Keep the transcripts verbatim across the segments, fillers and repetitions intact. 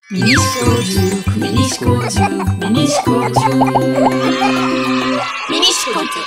Minişkocuk, minişkocuk, minişkocuk. Minişkocuk.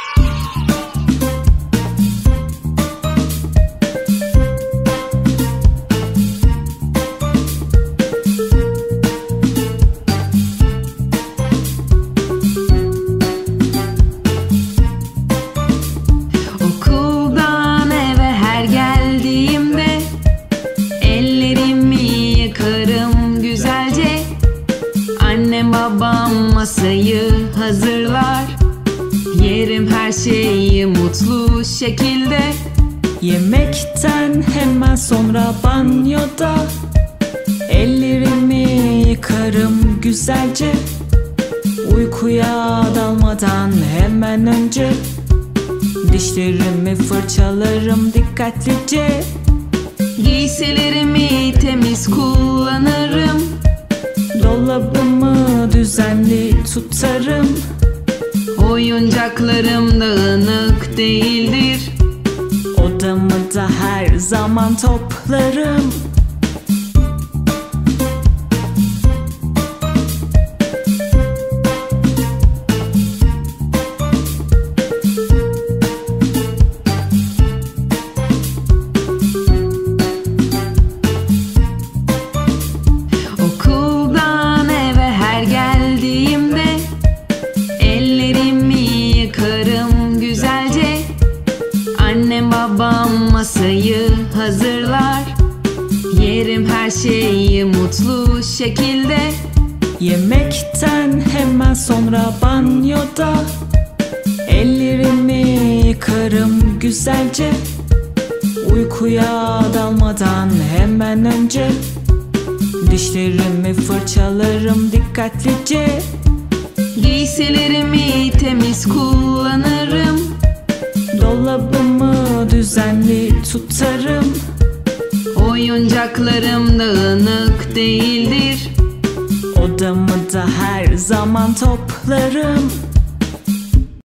Okuldan eve her geldiğimde ellerimi yıkarım güzelce. Annem babam masayı hazırlar. Yerim her şeyi mutlu şekilde. Yemekten hemen sonra banyoda ellerimi yıkarım güzelce. Uykuya dalmadan hemen önce dişlerimi fırçalarım dikkatlice. Giysilerimi temiz kullanırım. Dolabımı düzenli tutarım. Oyuncaklarım dağınık değildir. Odamı da her zaman toplarım. Okuldan eve her geldiğimde ellerimi yıkarım güzelce. Annem babam masayı hazırlar. Yerim her şeyi mutlu şekilde. Yemekten hemen sonra banyoda ellerimi yıkarım güzelce. Uykuya dalmadan hemen önce dişlerimi fırçalarım dikkatlice. Giysilerimi temiz kullanırım. Dolabımı düzenli tutarım. Oyuncaklarım dağınık değildir. Odamı da her zaman toplarım.